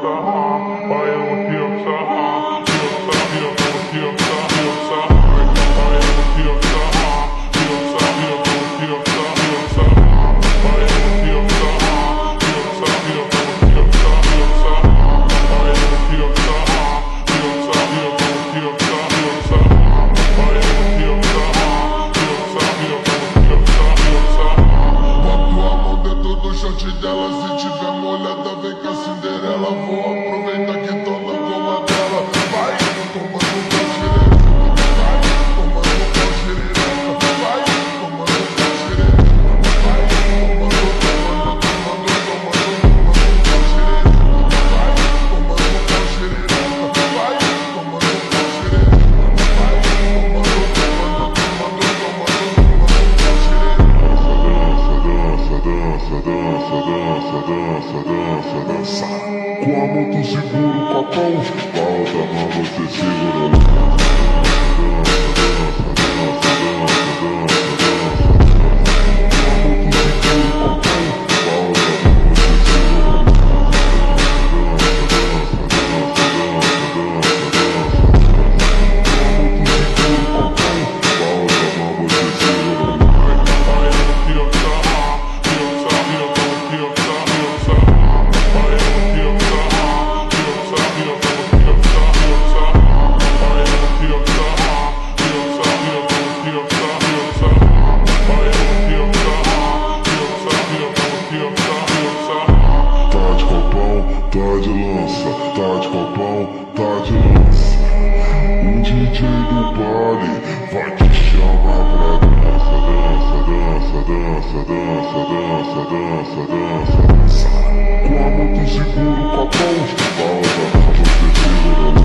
Com a mão tu segura o copão, falta a mão você segura. Tá de lança, tá de copão, tá de lança. O DJ do baile vai te chamar pra dança, dança, dança, dança, dança, dança, dança, dança, dança. Com a mão tu segura o copão, falta pra você segurar.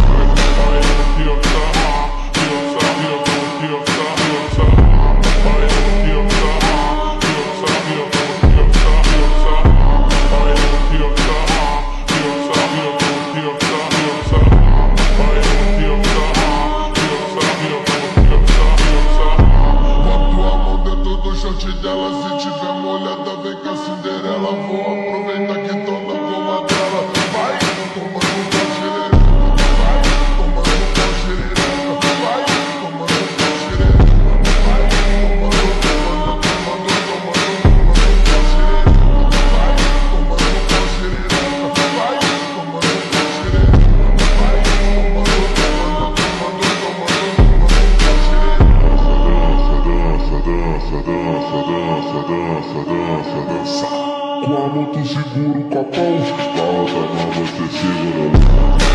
Dela, se tiver molhada, vem com a Cinderela. Vou aproveitar que tô na goma dela. Vai tomando com xereca, vai tomando com xereca, vai tomando com xereca, vai tomando com xereca, vai tomando com xereca, vai Com a mão tu segura o copão, falta a mão você segura.